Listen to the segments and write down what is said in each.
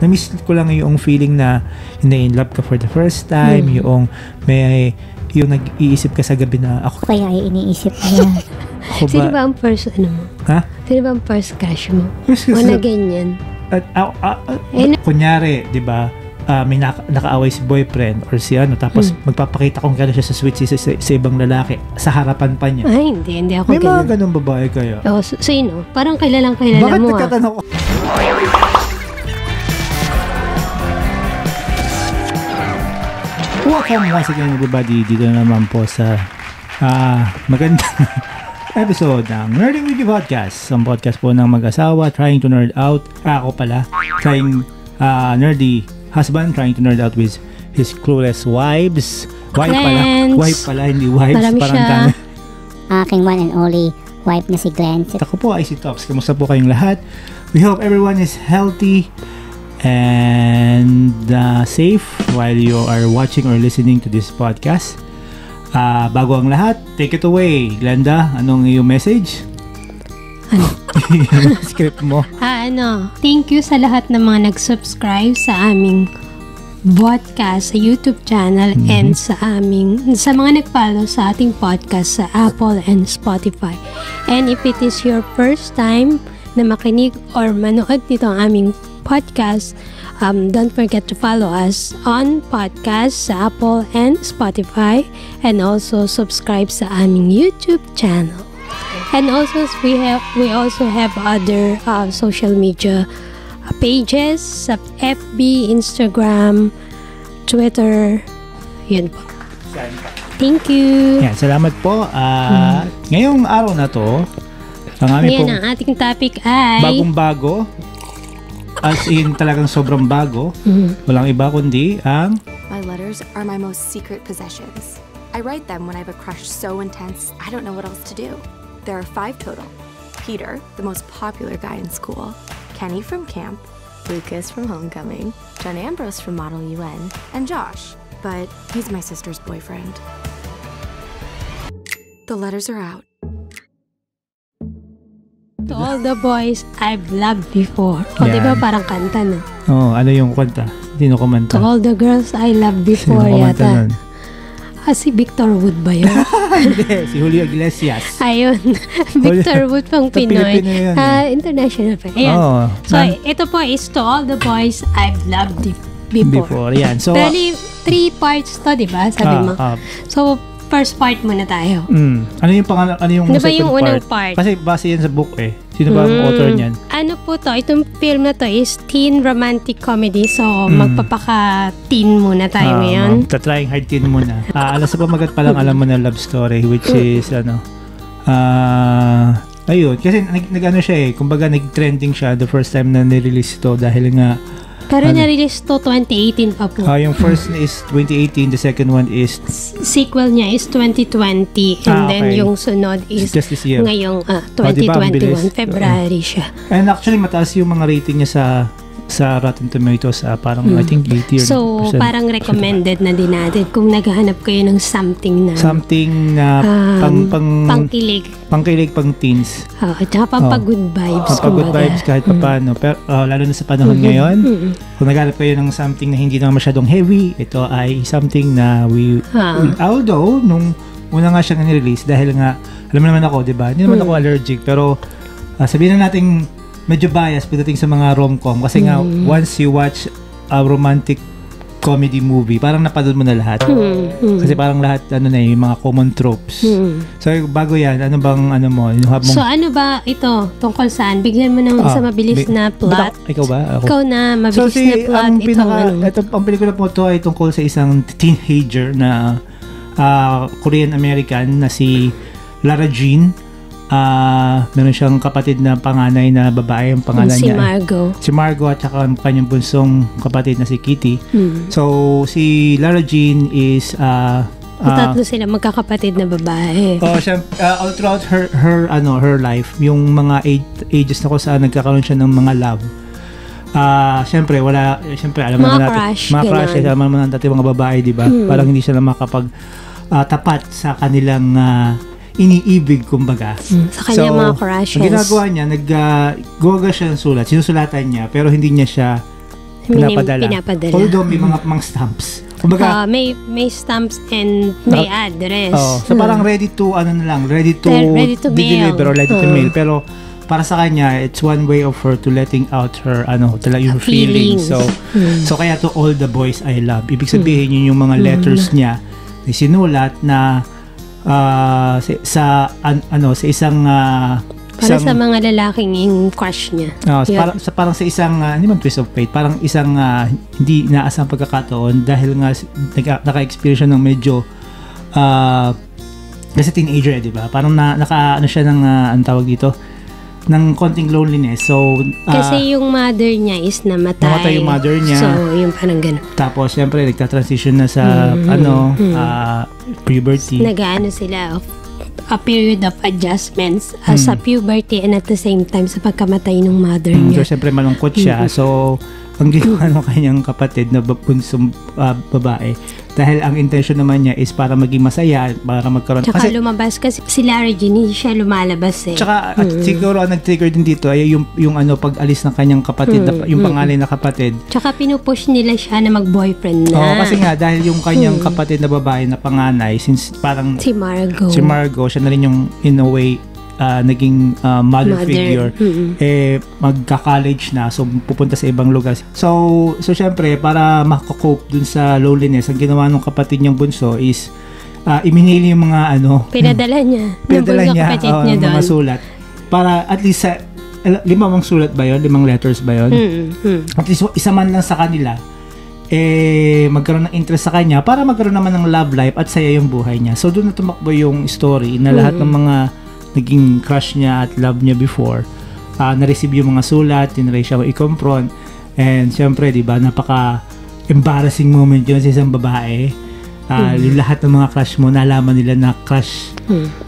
na-miss ko lang yung feeling na in love ka for the first time, yung nag-iisip ka sa gabi na ako kaya iniisip niya. Sino ba ang first ano mo? Ha? Sino ba ang first crush mo? First O na ganyan? Kunyari, di ba, may nakaaway si boyfriend or si tapos magpapakita kung gano'n siya sa sweet sa ibang lalaki sa harapan pa niya. Ay, hindi ako may ganun. May mga ganun babae kayo? Sino? Parang kilala mo. Bakit nagtatanong ko? Welcome once again everybody dito naman po sa magandang episode ng Nerding With You Podcast. Ang podcast po ng mag-asawa trying to nerd out. Ako pala, nerdy husband trying to nerd out with his clueless wives. Wife pala, hindi wives. Marami parang siya. Aking one and only wife na si Glendz. Ako po ay si Topz. Kamusta po kayong lahat? We hope everyone is healthy and safe while you are watching or listening to this podcast. Bago ang lahat, take it away. Glenda, anong iyong message? Script mo. Thank you sa lahat ng mga nag-subscribe sa aming podcast sa YouTube channel and sa mga nag-follow sa ating podcast sa Apple and Spotify. And if it is your first time na makinig or manood nito ang aming podcast, don't forget to follow us on podcast sa Apple and Spotify, and also subscribe sa aming YouTube channel. And also we also have other social media pages sa FB, Instagram, Twitter. Yun po. Thank you. Yan, salamat po. Ngayong araw na to, ang ating topic ay bagong-bago. As in, talagang sobrang bago. Walang iba kundi ang... My letters are my most secret possessions. I write them when I have a crush so intense, I don't know what else to do. There are 5 total. Peter, the most popular guy in school. Kenny from camp. Lucas from homecoming. John Ambrose from Model UN. And Josh. But he's my sister's boyfriend. The letters are out. To all the boys I've loved before. O, diba parang kanta na? Ano yung kanta? Sino kumanta? To all the girls I loved before yata. Si Victor Wood ba yun? Hindi, si Julio Iglesias. Ayun. Victor Wood pang Pinoy. International pa. Ayan. So, ito po is To All the Boys I've Loved Before. Yan. So, bali, 3 parts to, diba? Sabi mo. So, first part muna tayo. Ano yung pangalan? Ano yung second yung unang part? Kasi base yan sa book eh. Sino ba ang author niyan? Ano po to? Itong film na to is teen romantic comedy. So, magpapaka-teen muna tayo ngayon. Trying hard teen muna. Alas sa pamagat pa lang alam mo na love story, which is ayun. Kasi nag-ano siya eh. Kumbaga nag-trending siya the first time na nirelease ito dahil nga pero na-release to 2018 pa po. Yung first is 2018, the second one is... Sequel niya is 2020 and then yung sunod is just this year. Ngayong 2021, February siya. And actually, mataas yung mga rating niya sa Rotten Tomatoes, parang I think 80%. So, parang recommended na din natin kung naghahanap kayo ng something na pangkilig. Pangkilig, pang teens. At saka pampag-good vibes. Pampag-good vibes kahit paano. Pero lalo na sa panahon ngayon, kung naghahanap kayo ng something na hindi naman masyadong heavy, ito ay something na although, nung una nga siyang nirelease, dahil nga, alam mo naman ako, diba? Hindi naman ako allergic, pero sabihin na natin medyo bias pagdating sa mga romcom kasi nga once you watch a romantic comedy movie parang napanood mo na lahat kasi parang lahat yung mga common tropes. So bago yan, ano bang So ano ba ito tungkol saan? Bigyan mo ng isa mabilis na plot. Ikaw ba? Ako. Ikaw na mabilis na plot. Ang pelikula po ito ay tungkol sa isang teenager na Korean American na si Lara Jean. Meron siyang kapatid na panganay na babae, ang pangalan niya si Margot at saka ang kanyang bunsong kapatid na si Kitty. So si Lara Jean is tatlo sila magkakapatid na babae. All throughout her life, yung mga ages na kung saan nagkakaroon siya ng mga love. Siyempre alam naman natin mga crush, alam naman natin mga babae, di ba? Parang hindi siya na makapag tapat sa kanilang iniibig, kumbaga. Sa kanya mga crushes. Ang ginagawa niya, naggawa siya ng sulat. Sinusulatan niya, pero hindi niya siya pinapadala. Although may mga stamps. Kumbaga, may stamps and may address. So parang ready to deliver or ready to mail. Pero para sa kanya, it's one way of her to letting out her yung feelings. So kaya to all the boys I love. Ibig sabihin yun yung mga letters niya na sinulat na sa isang para sa mga lalaking yung crush niya. Parang sa isang hindi man twist of fate, parang isang hindi inaasang pagkakataon dahil nga naka-experience siya ng medyo kasi teenager, di ba? Parang siya ng anong tawag dito? Ng konting loneliness. So kasi yung mother niya is namatay. Namatay yung mother niya. So yung parang gano'n. Tapos syempre nagta-transition na sa puberty. Nag-ano sila a period of adjustments sa puberty and at the same time sa pagkamatay ng mother niya. So, siyempre malungkot siya. So, ang ginawa ng kanyang kapatid na bunsong babae, dahil ang intention naman niya is para maging masaya, para magkaroon. Tsaka lumabas kasi si Lara Jean, hindi siya lumalabas eh. Tsaka at siguro ang nag-trigger din dito ay yung pag-alis ng kanyang kapatid, yung pangalan na kapatid. Tsaka pinupush nila siya na mag-boyfriend na. Oo, kasi nga dahil yung kanyang kapatid na babae na panganay, since parang si Margot, siya na rin yung in a way naging mother figure, magka-college na, so pupunta sa ibang lugar. So syempre, para makakope dun sa loneliness, ang ginawa ng kapatid niyang bunso is iminili yung mga pinadala niya mga sulat. Para at least 5 sulat ba yun? 5 letters ba yun? At least isa man lang sa kanila, magkaroon ng interest sa kanya para magkaroon naman ng love life at saya yung buhay niya. So doon na tumakbo yung story na lahat ng mga naging crush niya at love niya before, na-receive yung mga sulat, tinry siya i-confront, and syempre, di ba, napaka-embarrassing moment yun sa isang babae. Yung lahat ng mga crush mo, nalaman nila na crush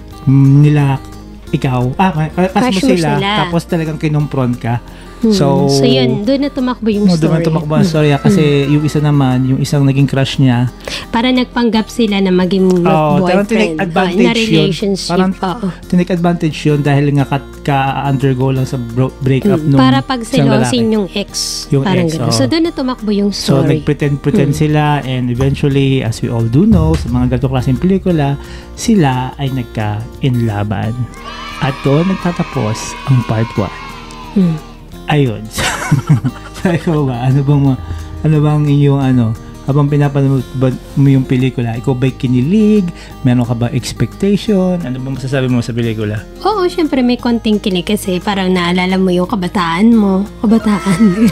nila ikaw. Crush mo sila, tapos talagang kinumpront ka. So yun, doon na tumakbo yung story. Doon na tumakbo ang story kasi yung isa naman, yung isang naging crush niya, para nagpanggap sila na maging boyfriend. Na relationship. Parang tinake advantage yun dahil nga ka-undergo lang sa breakup nung para pagselosin yung ex. Parang gano'n. So doon na tumakbo yung story. So nagpretend sila, and eventually, as we all do know, sa mga ganitong klaseng pelikula, sila ay nagka-inlaban. At doon nagtatapos ang part 1. Ayun. So, ikaw ba? Ano bang inyong habang pinapanood mo yung pelikula, ikaw ba'y kinilig? Meron ka ba expectation? Ano bang masasabi mo sa pelikula? Oo, syempre may konting kilig kasi parang naalala mo yung kabataan mo. Kabataan.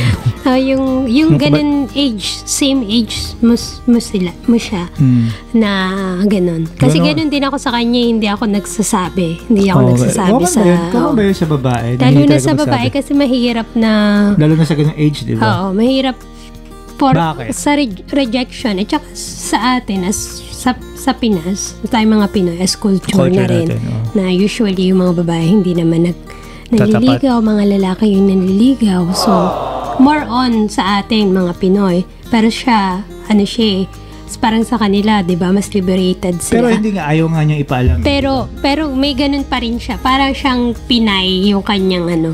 Yung ganun age, same age mo siya na ganun. Kasi ganun din ako sa kanya, hindi ako nagsasabi. Hindi ako nagsasabi sa... Kung ba yun sa babae? Lalo na sa babae kasi mahirap na... Lalo na sa ganung age, di ba? Oo, mahirap sa rejection at saka sa atin sa Pinas, tayo mga Pinoy as culture na rin natin, na usually yung mga babae hindi naman naliligaw, mga lalaki yung naliligaw, so more on sa atin mga Pinoy, pero siya parang sa kanila, 'di ba, mas liberated sila. Pero hindi nga, ayaw nga niyang ipaalam. Pero may ganun pa rin siya, parang siyang Pinay yung kanyang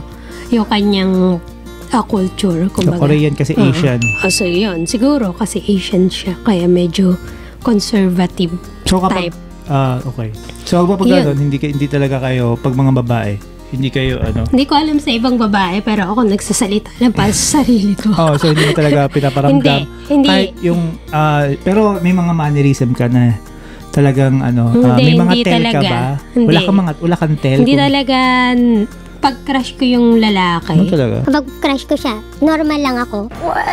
culture, kumbaga. Korean kasi Asian. So yun, siguro kasi Asian siya, kaya medyo conservative type. Okay. So pag gano'n, hindi talaga kayo, pag mga babae, hindi kayo Hindi ko alam sa ibang babae, pero ako nagsasalita lang para sa sarili ko. So hindi mo talaga pinaparamdam. Hindi. Kahit yung, pero may mga mannerism ka na talagang may mga tel ka ba? Wala kang tel? Hindi talaga. Pag-crush ko yung lalaki. Ano talaga? Kapag crush ko siya, normal lang ako.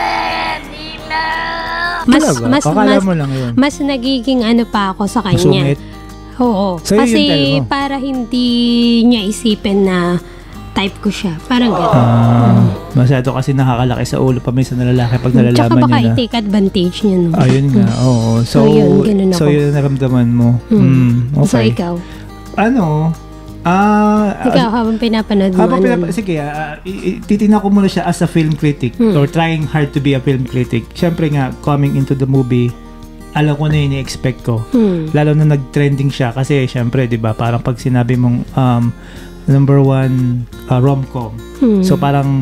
Mas nagiging pa ako sa kanya. Sungit? Oo. So, kasi para hindi niya isipin na type ko siya. Parang gano'n. Masyado kasi nakakalaki sa ulo pa minsan na lalaki pag nalalaman niya na. Tsaka baka i-take advantage niya. No? Ayun nga. Oo. So yun naramdaman mo. Okay. So ikaw? Ikaw, habang pinapanood mo, sige, titignan ko muna siya as a film critic or trying hard to be a film critic. Siyempre nga, coming into the movie, alam ko na yung i-expect ko. Lalo na nag-trending siya kasi siyempre, di ba, parang pag sinabi mong number 1 romcom. So parang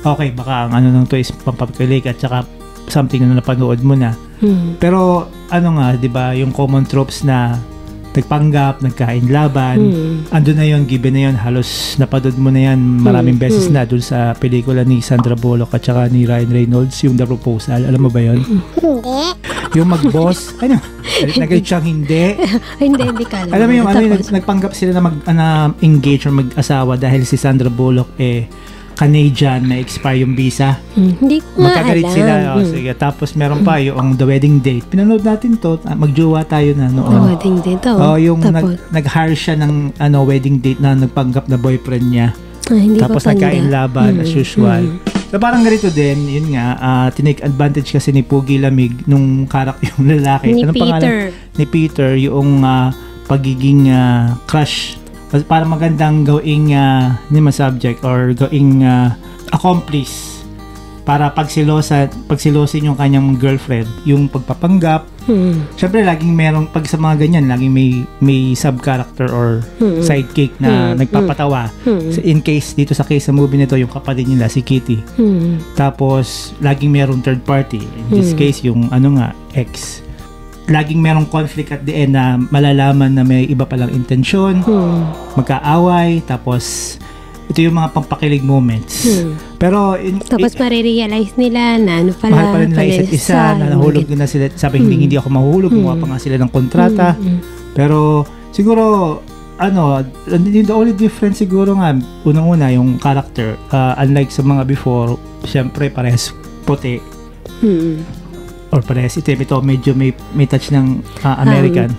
okay, baka ang ano nung to is pampakilig at saka something na napanood mo na. Pero ano nga, 'di ba, yung common tropes na nagpanggap, nagkain laban, andun na yun, given na yun, halos napanood mo na yan maraming beses na dun sa pelikula ni Sandra Bullock at saka ni Ryan Reynolds, yung The Proposal. Alam mo ba yun? Hindi. Yung mag-boss, ano? Nag-reach siyang hindi. Hindi ka alam. Alam mo yung ano, nagpanggap sila na mag-engage or mag-asawa dahil si Sandra Bullock Canadian, may expire yung visa. Hindi ko nga magkagalit alam. Sila. Sige. Tapos meron pa yung the wedding date. Pinanood natin to. Magjowa tayo na noon. The wedding date. Yung nag-hire siya ng wedding date na nagpanggap na boyfriend niya. Hindi tapos nagkain laban as usual. So parang ganito din, yun nga, tinake advantage kasi ni Pugi Lamig nung karakter yung lalaki. Ni Peter. Ni Peter, yung pagiging crush. Para magandang gawing subject or gawing accomplice para pagsilosin yung kanyang girlfriend, yung pagpapanggap. Syempre laging merong pag sa mga ganyan, laging may sub-character or sidekick na nagpapatawa. So, in case dito sa case sa movie nito, yung kapatid nila si Kitty. Tapos laging merong third party. In this case yung ex. Laging merong conflict at the end na malalaman na may iba palang intensyon, magkaaway, tapos ito yung mga pampakilig moments. Pero tapos marirealize nila na ano pala, mahal pala nila isa't isa, na nahulog na sila, sabi hindi ako mahulog, gumawa pa nga sila ng kontrata. Pero siguro the only difference siguro nga, unang-una yung character, unlike sa mga before, syempre parehas puti. Or parehas itim. Ito medyo may touch ng American.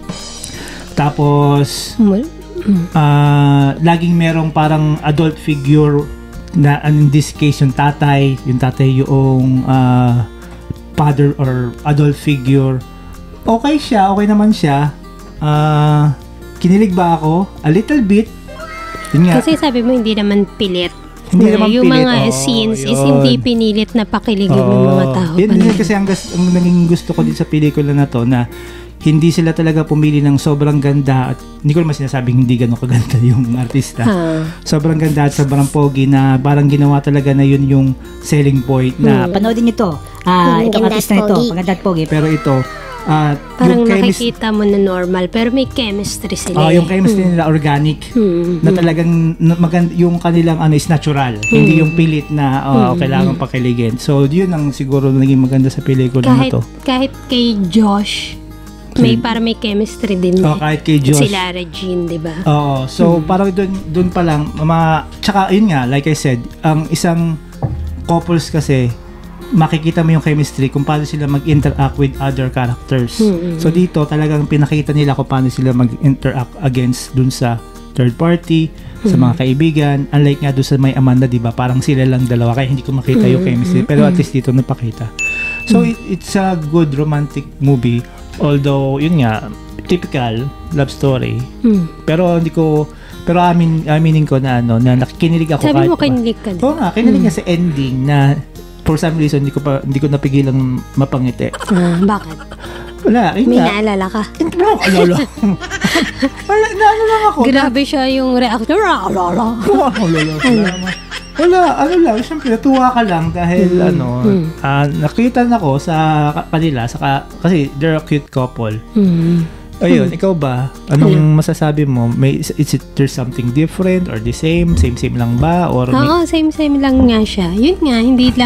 Tapos laging merong parang adult figure na in this case yung tatay yung father or adult figure. Okay naman siya. Kinilig ba ako? A little bit. Kasi sabi mo hindi naman pilit. Hindi naman yung pilit. mga scenes is hindi pinilit na pakiligin ng mga tao. Yun kasi ang naging gusto ko din sa pelikula na to, na hindi sila talaga pumili ng sobrang ganda at hindi ko naman sinasabing hindi ganun kaganda yung artista. Sobrang ganda at sobrang pogi na parang ginawa talaga na yun yung selling point na panoodin nyo to. Itong artista na ito, maganda at pogi. Pero ito, parang nakikita mo na normal pero may chemistry sila. Yung chemistry nila organic na talagang maganda, yung kanilang is natural, hindi yung pilit na kailangan pakiligin. So yun ang siguro naging maganda sa pelikula na to. Kahit kay Josh para may chemistry din. Kahit kay Josh. Sila Regine, di ba? Oo. So parang doon pa lang tsaka yun nga, like I said, ang isang couples kasi makikita mo yung chemistry kung paano sila mag-interact with other characters. So dito talagang pinakita nila kung paano sila mag-interact against dun sa third party, sa mga kaibigan. Unlike nga dun sa may Amanda, diba? Parang sila lang dalawa kaya hindi ko makita yung chemistry. Pero at least dito napakita. So it's a good romantic movie. Although yun nga, typical love story. Pero aminin ko na nakikinilig ako. Sabi mo kinilig ka din. Oo nga, kinilig nga sa ending na for some reason, hindi ko napigilang mapangiti. Bakit? Wala. May naalala ka? Wala. Naano lang ako. Grabe siya yung reaction. Wala. Lang. Siyempre, natuwa ka lang dahil nakita na ko sa kanila kasi they're a cute couple. Ayun, ikaw ba? Anong masasabi mo? There's something different or the same? Same lang ba? Or same lang nga siya. Yun nga,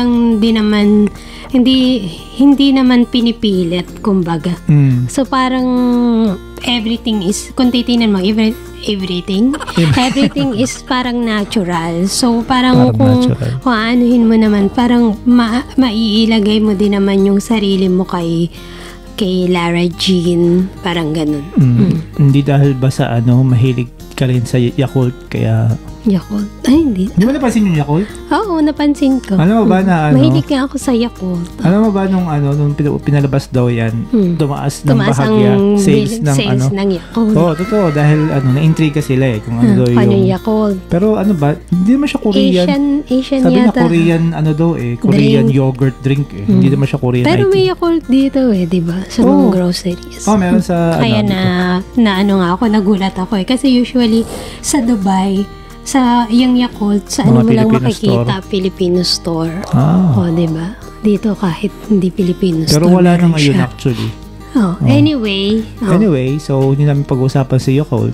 hindi naman pinipilit, kumbaga. So parang everything is, kung titingnan mo, everything is parang natural. So parang kung anuhin mo naman, parang maiilagay mo din naman yung sarili mo kay Lara Jean, parang ganun. Hindi dahil ba sa mahilig ka rin sa Yakult, kaya Yakult? Ay, hindi. Hindi mo napansin yung Yakult? Oo, napansin ko. Alam mo ba na mahilig nga ako sa Yakult. Alam mo ba nung pinalabas daw yan, tumaas ng bahagya sales ng Yakult. Oo, totoo, dahil na-intriga sila kung ano daw yung paano Yakult. Pero hindi naman siya Korean. Asian sabi yata. Sabi Korean Korean drink. Yogurt drink Hindi naman siya Korean. Pero may Yakult dito diba? Sa mga groceries. Meron sa kaya na ako, nagulat ako kasi usually sa Dubai, sa yung Yakult, sa ano Mga mo lang Filipino makikita, Filipino store. Ah. O, diba? Dito kahit hindi Filipino store. Pero wala na meron ngayon siya. actually. Anyway. Anyway, so hindi namin pag-usapan si Yakult.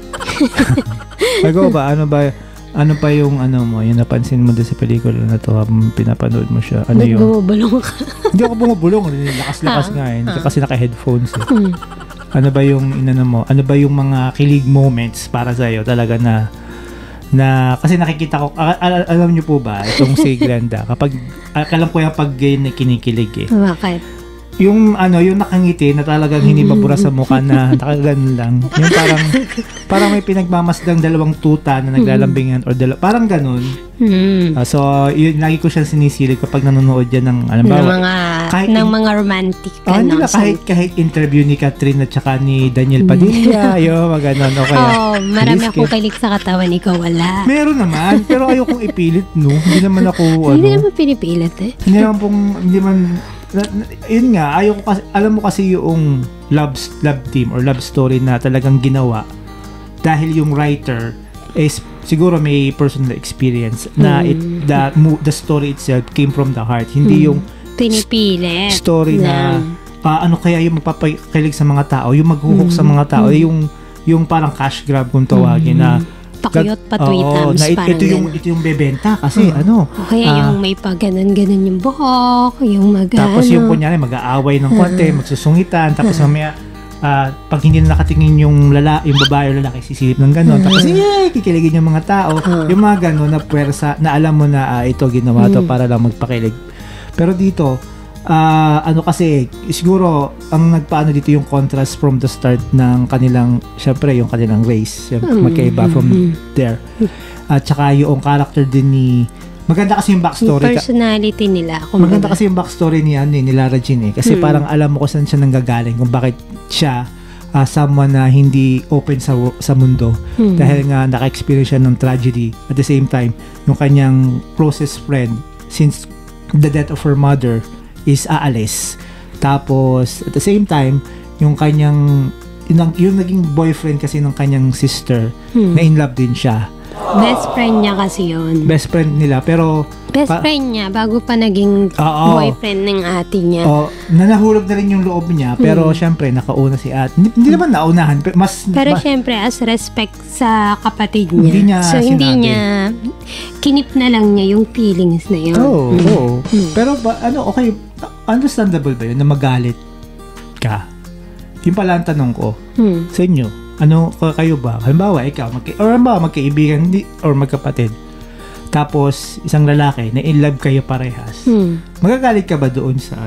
Ikaw ba, ano pa yung yung napansin mo doon sa pelikula na to habang pinapanood mo siya? Ano Ba't yung bumubulong ka? Hindi ako bumubulong, lakas-lakas nga eh. Hindi ka kasi naka-headphones eh. Ano ba yung ano ba yung mga kilig moments para sa iyo talaga na kasi nakikita ko alam niyo po ba itong si Glenda kapag alam ko yung pag kinikilig eh. Bakit? Yung yung nakangiti na talagang hindi mabura sa mukha na nakaganon lang. Yung parang may pinagmamasdang dalawang tuta na naglalambingan or parang ganun. So, yun, lagi ko siyang sinisilig kapag nanonood yan ng ng mga romantic kahit interview ni Catherine at saka ni Daniel Padilla, yung mga ganun. Okay. Marami akong kilig sa katawan, ikaw wala. Meron naman, pero ayokong ipilit, no? Hindi naman ako, Hindi naman pinipilit eh. Hindi man yun nga, ayoko kasi, alam mo kasi yung love team or love story na talagang ginawa dahil yung writer is siguro may personal experience na the story itself came from the heart, hindi yung pinipilit story na ano kaya yung magpapakilig sa mga tao, yung maghuhok sa mga tao, yung parang cash grab kung tawagin na pakiyot patwitams, ito yung bebenta kasi kaya yung may pag ganun yung buhok, yung tapos yung kunyari mag-aaway ng konti, magsusungitan, tapos mamaya pag hindi na nakatingin yung babae o lalaki sisilip ng gano'n, tapos kikiligin yung mga tao, yung mga gano'n na puwersa na alam mo na ito ginawa to para lang magpakilig. Pero dito kasi siguro ang nagpaano dito yung contrast from the start ng kanilang, syempre yung kanilang race, magkaiba from there, at saka yung character din ni maganda kasi yung backstory, personality nila, maganda kasi yung backstory ni Lara Jean kasi parang alam mo kung saan siya nanggagaling, kung bakit siya someone na hindi open sa mundo dahil nga naka-experience siya ng tragedy. At the same time, yung kanyang closest friend, since the death of her mother, is aalis. Tapos at the same time, yung kanyang yung naging boyfriend kasi ng kanyang sister, na in love din siya. Best friend niya kasi yun. Best friend nila, pero friend niya bago pa naging boyfriend ng ate niya. Nanahulog na rin yung loob niya, pero syempre nakauna si ate. Hindi naman naunahan, pero syempre as respect sa kapatid niya. Hindi niya kinip na lang niya yung feelings na yun. Pero okay, understandable ba yun na magalit ka? Yung pala ang tanong ko sa inyo. Kayo ba? Halimbawa, ikaw, magkaibigan or magkapatid. Tapos, isang lalaki na in love kayo parehas. Magagalit ka ba doon sa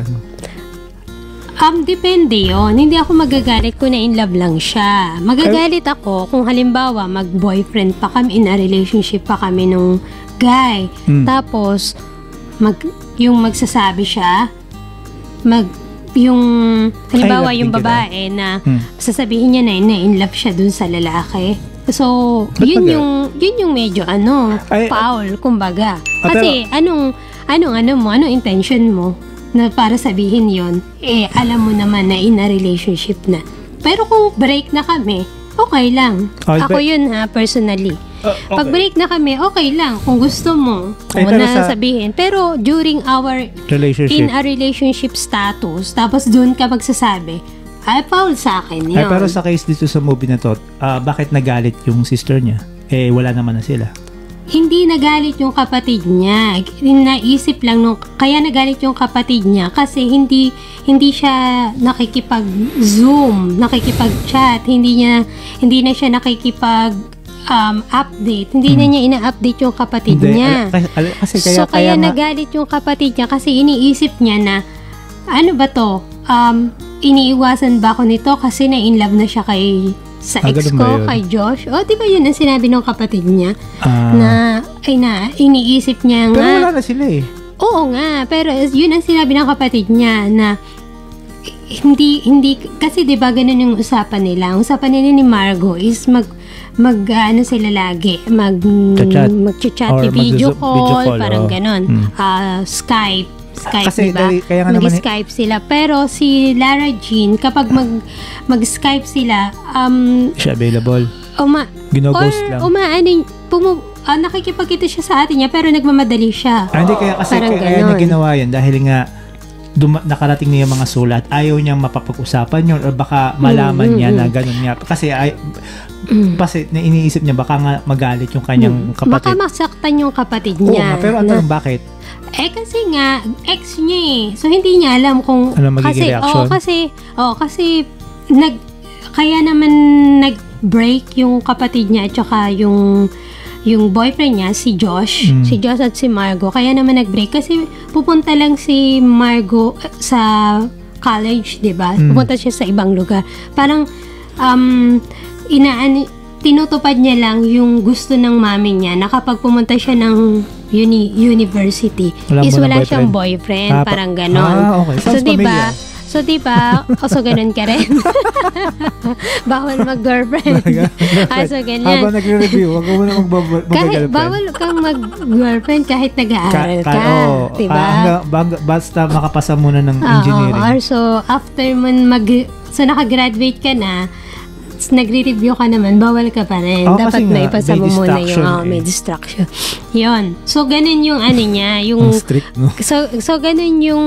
Depende yun. Hindi ako magagalit kung na in love lang siya. Magagalit ako kung halimbawa, mag-boyfriend pa kami, in a relationship pa kami nung guy. Tapos, yung magsasabi siya, yung halimbawa yung babae na sasabihin niya na in love siya dun sa lalaki. So, yun yung medyo foul, kumbaga. Kasi anong intention mo na para sabihin yon? Alam mo naman na in a relationship na. Pero kung break na kami, okay lang. Ako yun personally. Okay. Pag break na kami, okay lang. Kung gusto mo, sabihin. Pero during our in a relationship status, tapos dun ka magsasabi, foul sa akin yun. Pero sa case dito sa movie na to, bakit nagalit yung sister niya? Wala naman na sila. Hindi nagalit yung kapatid niya. Naisip lang kaya nagalit yung kapatid niya kasi hindi siya nakikipag-zoom, nakikipag-chat, hindi na siya update. Hindi na niya ina-update yung kapatid niya. Kaya nagalit yung kapatid niya kasi iniisip niya na ano ba to? Iniiwasan ba ako nito kasi na-in love na siya sa ex ko, kay Josh? Di ba yun ang sinabi ng kapatid niya? Na iniisip niya nga. Pero wala na sila eh. Oo nga, pero yun ang sinabi ng kapatid niya na hindi kasi 'di ba ganun yung usapan nila. Ang usapan nila ni Margo is sila lagi mag-chat, video call, parang ganun. Skype kasi diba? Kaya nga mag-Skype sila. Pero si Lara Jean, kapag mag-Skype sila, siya available. Ginoghost lang. nakikipagkita siya sa ate niya pero nagmamadali siya. Hindi, kaya niya ginawa yan dahil nga nakarating niya yung mga sulat, ayaw niyang mapapag-usapan yun or baka malaman niya na ganun niya. Kasi iniisip niya baka nga magalit yung kanyang kapatid. Baka masaktan yung kapatid niya. Pero bakit? Kasi nga, ex niya eh. So, hindi niya alam kung... Ano magiging reaction? Kasi kaya naman nag-break yung kapatid niya at saka yung boyfriend niya, si Josh. Si Josh at si Margo. Kaya naman nag-break kasi pupunta lang si Margo sa college, diba? Pupunta siya sa ibang lugar. Parang, tinutupad niya lang yung gusto ng mami niya na kapag pumunta siya ng university, wala siyang boyfriend. Parang ganon. Okay. Sounds familiar. So, ganun ka rin. Bawal mag-girlfriend. So, ganyan. Habang nagre-review, wag mo na mag-girlfriend. Bawal kang mag-girlfriend kahit nag-aaral ka. Diba? Basta makapasa muna ng engineering. So, after nakagraduate ka na, nagre-review ka naman, bawal ka pa rin. Dapat naipasa mo muna yung may distraction. Yun. So, ganun yung niya. Yung strict, no? So, ganun yung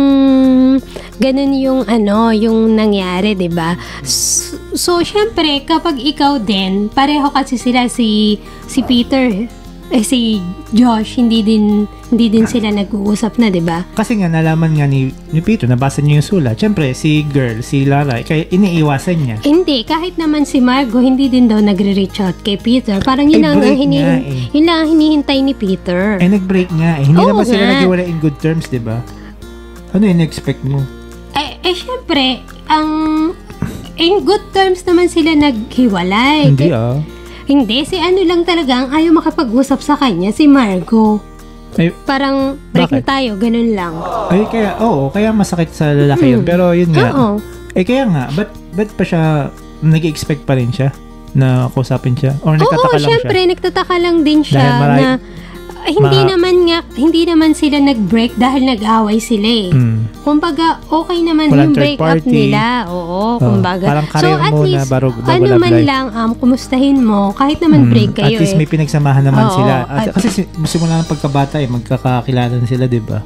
yung nangyari, diba? So, syempre, kapag ikaw din, pareho kasi sila si Peter, si Josh, hindi din sila nag-uusap na, diba? Kasi nga, nalaman nga ni Peter, nabasa niya yung sulat. Siyempre, si Lara, kaya iniiwasan niya. Hindi, kahit naman si Margo, hindi din daw nagre-reach out kay Peter. Parang yun lang ang hinihintay ni Peter. Nag-break nga eh. Hindi naman sila naghiwalay in good terms, diba? Ano yung expect mo? Syempre, in good terms naman sila naghiwalay. Hindi, si lang talaga ang ayaw makapag-usap sa kanya, si Margo. Parang break na tayo, ganun lang. Kaya masakit sa lalaki yun. Pero yun nga. Kaya nga, ba't pa siya, nag-expect pa rin siya na kausapin siya? Or nagtataka lang siya? Syempre, nagtataka lang din siya na hindi naman sila nag-break dahil nag-away sila eh. Kumbaga, okay naman yung break-up nila. Kumbaga. Parang career so, at mo least, na double man lang, kumustahin mo, kahit naman break kayo At least may pinagsamahan naman sila. Kasi simula ng pagkabata magkakakilala na sila, diba?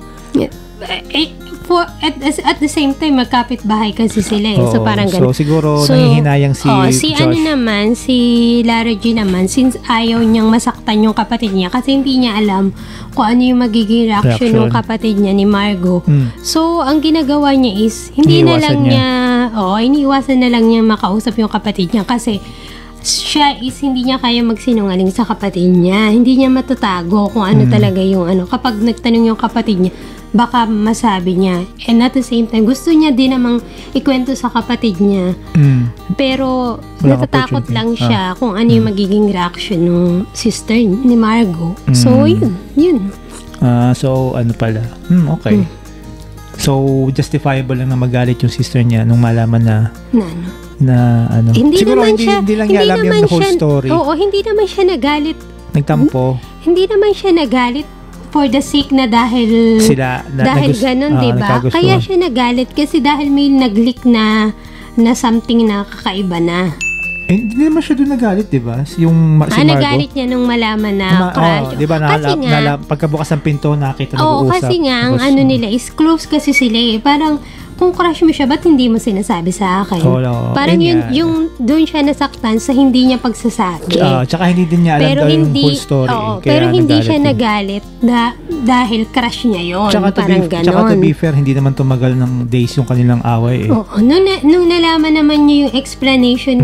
At the same time, magkapit-bahay kasi sila eh. So, parang ganun. So, siguro nangihinayang si Josh. Si Lara G naman, since ayaw niyang masaktan yung kapatid niya kasi hindi niya alam kung ano yung magiging reaction ng kapatid niya ni Margo. So, ang ginagawa niya is, iniiwasan na lang niya makausap yung kapatid niya kasi siya is hindi niya kaya magsinungaling sa kapatid niya. Hindi niya matatago kung ano talaga yung Kapag nagtanong yung kapatid niya, baka masabi niya. And at the same time, gusto niya din namang ikwento sa kapatid niya. Pero natatakot lang siya kung ano yung magiging reaction ng sister ni Margo. So, yun. So, pala? Okay. So, justifiable lang na magalit yung sister niya nung malaman na Hindi siguro naman hindi lang niya alam yung whole story. Hindi naman siya nagalit. Nagtampo. Hindi naman siya nagalit for the sake na dahil ganun, diba? Kaya siya nagalit kasi dahil may nag-leak na something na kakaiba na. Hindi naman siya doon nagalit, diba? Yung si Margo. Nagalit niya nung malaman na crush. Diba? Pagkabukas ng pinto, nakita nag-uusap. Kasi nga, ang nila is close kasi sila eh. Parang, kung crush mo siya, ba't hindi mo sinasabi sa akin? Parang yung doon siya nasaktan sa hindi niya pagsasabi. Tsaka hindi din niya alam yung full story. Pero hindi siya nagalit dahil crush niya yun. Tsaka to be fair, hindi naman tumagal ng days yung kanilang away eh. Nung nalaman naman niya yung explanation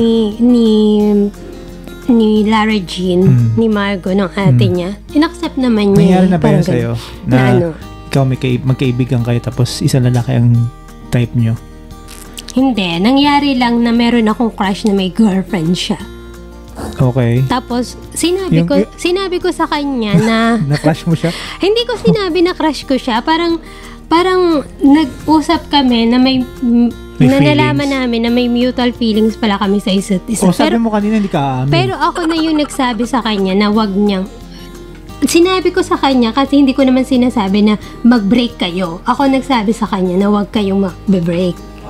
ni Lara Jean, ni Margo, ng ate niya, inaccept naman niya. Nangyari na ba yun sa'yo? Na ikaw magkaibigan kayo tapos isang lalaki ang type nyo? Hindi. Nangyari lang na meron akong crush na may girlfriend siya. Okay. Tapos, sinabi ko sa kanya na... Na-crush mo siya? Hindi ko sinabi na crush ko siya. Parang nag-usap kami na nalaman namin na may mutual feelings pala kami sa isa't isa. Sabi mo kanina hindi ka aamin. Pero ako na yung nagsabi sa kanya na wag niyang... Sinabi ko sa kanya kasi hindi ko naman sinasabi na mag-break kayo. Ako nagsabi sa kanya na wag kayong mag-break.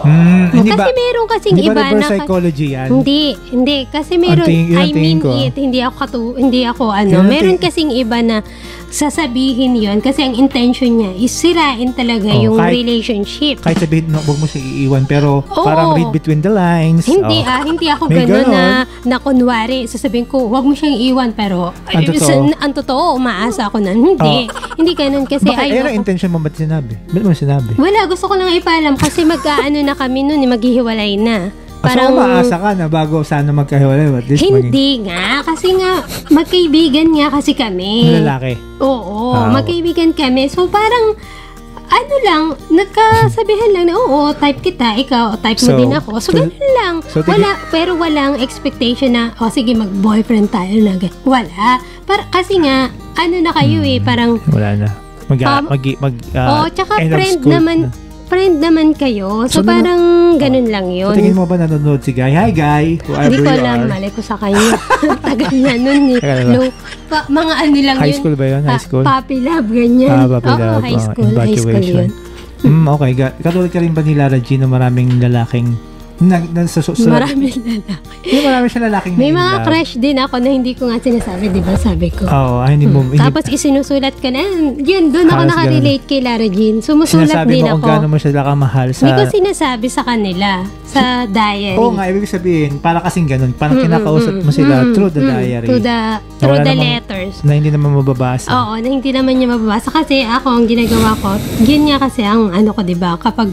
Hindi kasi meron kasing iba na psychology yan? Hindi kasi meron hindi ako meron kasing iba na sasabihin yon kasi ang intention niya is sirain talaga yung relationship. Kahit sabihin huwag mo siya iiwan pero parang read between the lines. Hindi ako gano'n na kunwari sasabihin ko huwag mo siyang iiwan pero ang totoo umaasa ako na hindi gano'n kasi ayoko. Intention mo ba't sinabi? Ba't mo sinabi? Wala, gusto ko lang ipaalam kasi magkaano na kami noon, maghihiwalay na. Parang umaasa ka na bago sana magkahiwalay. Hindi nga, kasi nga magkaibigan nga kasi kami. Lalaki? Oo, magkaibigan kami. So parang nagkasabihan lang na type kita, ikaw, type mo din ako. So ganun lang. Pero walang expectation na, sige, mag-boyfriend tayo na. Wala. Kasi nga, na kayo parang... Wala na. Tsaka friend naman kayo. So parang ganun lang yun. Tingin mo ba nanonood si Guy? Hi, Guy. Hindi ko alam. Mali ko sa kanya. Tagal na nun mga lang high school ba yun? High school? Puppy love, ganyan. Puppy love. High school. High school yun. Okay. Katulad ka rin ba ni Lara G na maraming lalaking maraming lalaki. Marami siya lalaking may mga crush din ako na hindi ko nga sinasabi, di ba? Sabi ko. Hindi mo. Tapos isinusulat ka na. Yun, doon ako nakarelate kay Lara Jean. Sumusulat din ako. Sinasabi mo kung gaano mo siya kamahal sa... Hindi ko sinasabi sa kanila sa diary. Oo nga, ibig sabihin, para kasing ganun. Parang kinakausap mo sila through the diary. Through the letters. Na hindi naman mababasa. Oo, na hindi naman niya mababasa. Kasi ako, ang ginagawa ko, yun nga kasi ang ko, di ba? Kapag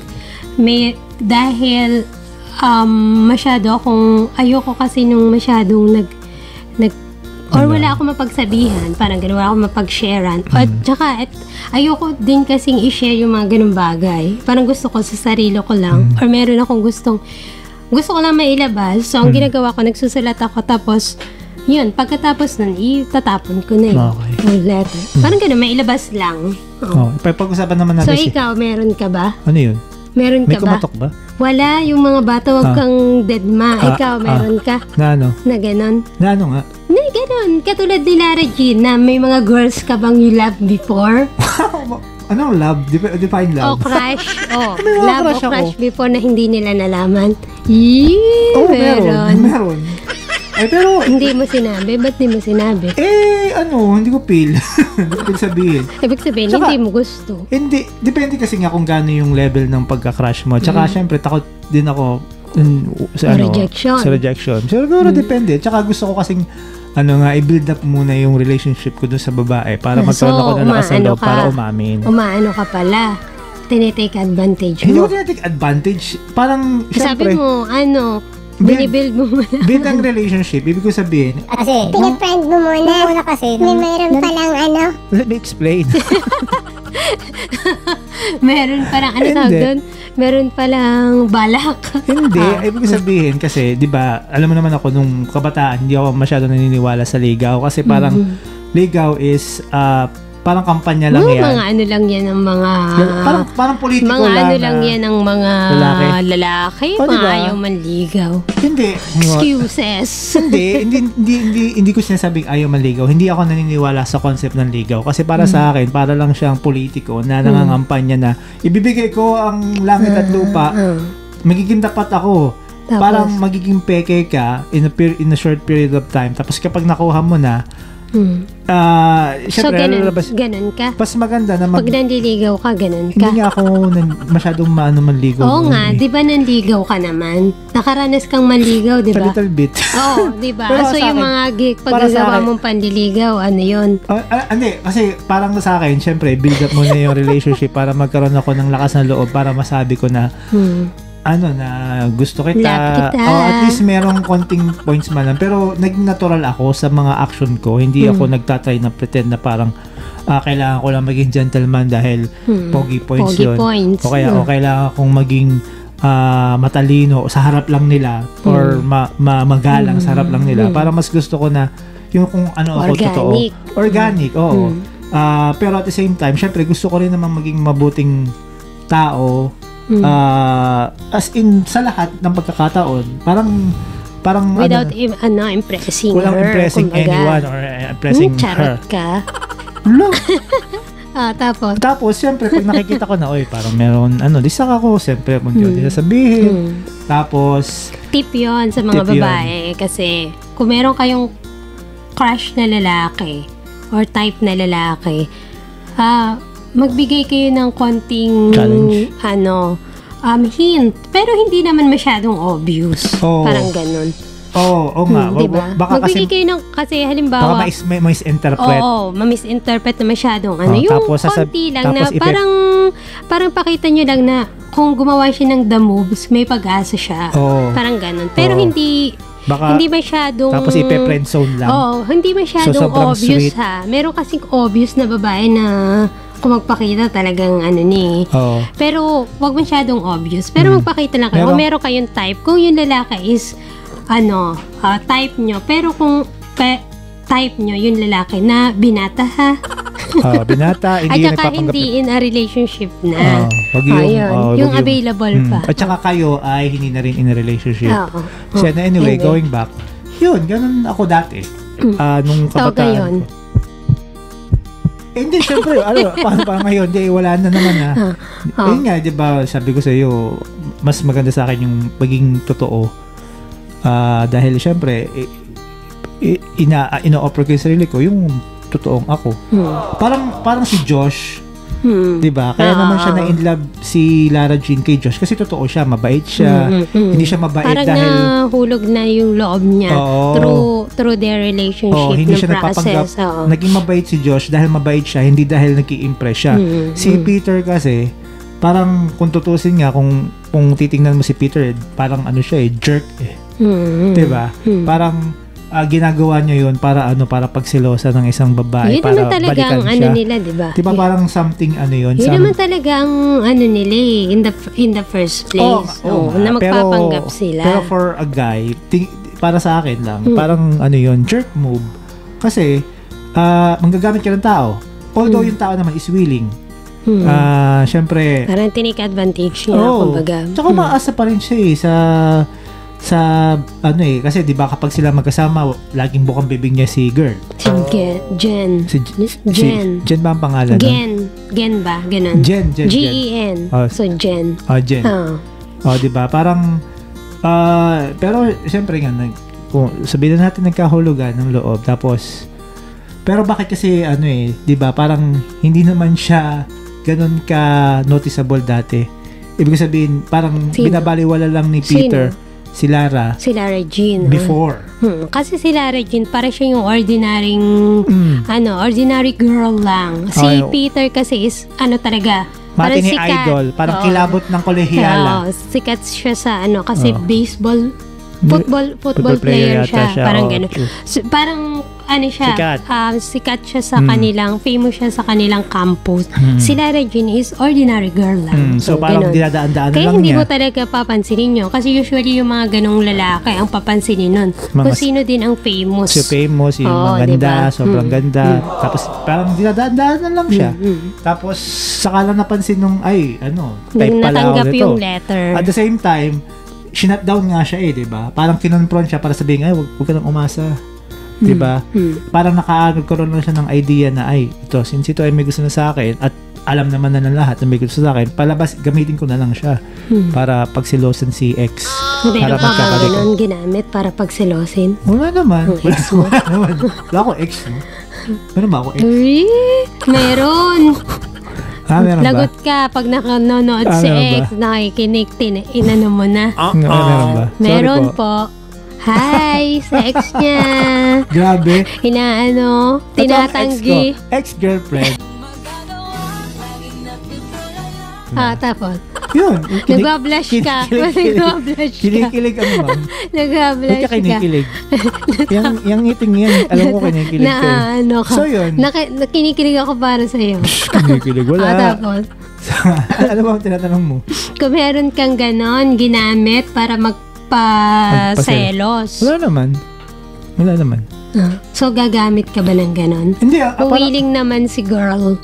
dahil masyado akong ayoko kasi nung masyadong wala ako mapagsabihan, parang gano'n, wala ako mapag-sharean. At saka ayoko din kasing i-share yung mga ganung bagay. Parang gusto ko sa sarili ko lang or meron akong gusto ko lang mailabas. So ang ginagawa ko, nagsusulat ako, tapos yun, pagkatapos nun, itatapon ko na yung letter. Parang gano'n, mailabas lang. Pag-usapan naman natin. So ikaw, meron ka ba? Ano yun? Meron ka ba? May kumatok ba? Wala, yung mga bata, wag kang deadma. Ikaw, meron ka? Na ano? Na ganon? Na ano nga? Na ganon. Katulad ni Lara Jean, na may mga girls ka bang you loved before? Anong love? Define love? Crush. Love o crush before na hindi nila nalaman. Meron. Pero... Hindi mo sinabi? Ba't di mo sinabi? Hindi ko feel. Hindi ko sabihin. Ibig sabihin, saka, hindi mo gusto. Hindi. Depende kasi nga kung gaano yung level ng pagka-crush mo. Tsaka, syempre, takot din ako sa rejection. Siguro depende. Tsaka gusto ko kasing i-build up muna yung relationship ko dun sa babae para magkaroon ako ng lakas ng loob para umamin. Umaano ka pala. Tinitake advantage mo. Hindi ko tinitake advantage. Parang, syempre. Sabi mo, binibuild mo muna. Build ang relationship, ibig ko sabihin. Kasi, pinag-friend mo muna kasi. May mayroon palang Let me explain. Meron parang, tawag doon? Meron palang balak. Hindi, ibig ko sabihin kasi, di ba, alam mo naman ako, nung kabataan, hindi ako masyado naniniwala sa ligaw. Kasi parang, ligaw is, parang kampanya lang yan. Mga lang yan ng mga... Parang politiko mga lang. Lang yan ng mga lalaki. Mga diba? Ayaw manligaw. Hindi. Excuses. Hindi ko sinasabing ayaw manligaw. Hindi ako naniniwala sa concept ng ligaw. Kasi para sa akin, para lang siyang politiko na nangangampanya na ibibigay ko ang langit at lupa. Magiging tapat ako. Tapos, parang magiging peke ka in a short period of time. Tapos kapag nakuha mo na, syempre, so ganun ka? Mas maganda na pag nanliligaw ka, ganun ka? Hindi nga ako masyadong manligaw. Oo nga, di ba nanligaw ka naman? Nakaranas kang manligaw, di ba? A little bit. Oo, di ba? So yung mga paggagawa mong panliligaw, ano yun? Hindi, kasi parang sa akin, syempre, build up mo na yung relationship para magkaroon ako ng lakas ng loob para masabi ko na na gusto kita. At least merong konting points man lang. Pero naging natural ako sa mga action ko. Hindi ako nagtatry na pretend na parang kailangan ko lang maging gentleman dahil pogi points yun. O kaya kailangan kong maging matalino sa harap lang nila or magalang sa harap lang nila. Para mas gusto ko na yung kung ano ako totoo. Organic, oo. Pero at the same time, syempre gusto ko rin naman maging mabuting tao. As in sa lahat ng pagkakataon, parang without impressing walang her, impressing anyone or impressing charot her. Ka. Tapos, siyempre, pag nakikita ko na, oy, parang meron, disak ako, siyempre, kung di sabihin. Tapos, tip yon sa mga babae. Kasi, kung meron kayong crush na lalaki, or type na lalaki, magbigay kayo ng konting, challenge. Hint. Pero hindi naman masyadong obvious. Parang ganun. Oo nga. Diba? Baka magbigay kayo ng, kasi halimbawa, baka misinterpret. ma-misinterpret na masyadong yung tapos konti lang na parang pakita nyo lang na kung gumawa siya ng the moves, may pag-asa siya. Parang ganun. Pero hindi masyadong, tapos ipe-friend zone lang. Hindi masyadong obvious sweet. Meron kasing obvious na babae na kung magpakita talagang Pero wag masyadong obvious. Pero magpakita lang kayo. Kung meron kayong type, kung yung lalaki is type nyo. Pero kung type nyo, yung lalaki na binata ha. Binata, hindi at saka hindi in a relationship na. Yung available pa. At saka kayo ay hindi na rin in a relationship. So anyway, going back, yun, ganun ako dati. Nung kabataan ko. Hindi, syempre, paano pa ngayon? Wala na naman Yun nga, di ba, sabi ko sa iyo, mas maganda sa akin yung maging totoo. Dahil syempre, ina-offer ko yung sarili ko, yung totoong ako. Parang si Josh, diba? Kaya naman siya na-inlove si Lara Jean kay Josh kasi totoo siya, mabait siya. Hindi siya mabait parang dahil nahulog na yung loob niya through their relationship hindi siya process. Naging mabait si Josh dahil mabait siya, hindi dahil nag-i-impress siya. Si Peter kasi, parang kung tutusin nga, kung titingnan mo si Peter, parang siya jerk diba? Parang ginagawa niya yun para pagsilosa ng isang babae, yun para naman balikan siya. nila, diba? Diba parang something yun? Yun naman talaga ang nila in the first place. Na magpapanggap sila. Pero for a guy, para sa akin lang, parang yun, jerk move. Kasi, manggagamit ka ng tao. Although yung tao naman is willing. Syempre, parang tinake advantage niya, kumbaga. Tsaka maasa pa rin siya kasi di ba kapag sila magkasama, laging bukang bibig niya si girl. Si Jen. Jen ba ang pangalan? Gen ba? Ganun. Jen. G-E-N. So, Jen. Jen. Di ba? Parang, pero siyempre nga, kung sabihin na natin nagkahulugan ng loob, tapos, pero bakit kasi, di ba? Parang, hindi naman siya ganun ka noticeable dati. Ibig sabihin, parang binabaliwala lang ni Peter. Si Lara Jean before. Kasi si Lara Jean para siya yung ordinary girl lang. Si Peter kasi is talaga parang sikat. Idol, parang kilabot ng kolehiyala. Sikat siya sa kasi football player siya. Parang gano'n. So, parang sikat siya sa kanilang, famous siya sa kanilang campus. Si Lara Jean is ordinary girl lang. So parang dinadaan-daan lang niya. Kaya hindi mo talaga papansinin nyo. Kasi usually yung mga ganong lalaki ang papansinin nun. Kung sino din ang famous. Si famous, yung maganda, sobrang ganda. Tapos parang dinadaan-daan lang siya. Tapos saka lang napansin nung, type pala natanggap ako yung letter. At the same time, shinut down nga siya diba? Parang kinonfront siya para sabihin, wag ka nang umasa. Diba? Parang nagkaroon lang siya ng idea na since ito ay may gusto na sa akin at alam naman na ng lahat na may gusto sa akin, palabas, gamitin ko na lang siya para pagsilosin si ex. Pero pa ba ganun ginamit para pagsilosin? Wala naman. Wala akong ex. Meron ba akong ex? Meron. Meron lagot ba? ka pag nakanonood si ex, nakikinig, inano mo na. Meron ba? Meron po. Hi, sa ex niya. Grabe. Tinatanggi. Ex-girlfriend. Tapos? Yun. Nagbablush ka. Kinikilig ma'am. Nagbablush ka. Kinikilig. Yung ngiting yan, alam ko kinikilig ka. So yun. Kinikilig ako para sa'yo. Kinikilig. Wala. Tapos? Ano ba ang tinatanong mo? Kung meron kang ganon, ginamit para magpaselos. Wala naman. So, gagamit ka ba ng ganon? Hindi. Willing naman si girl.